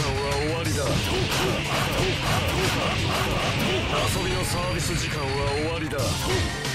は終わりだ。遊びのサービス時間は終わりだ。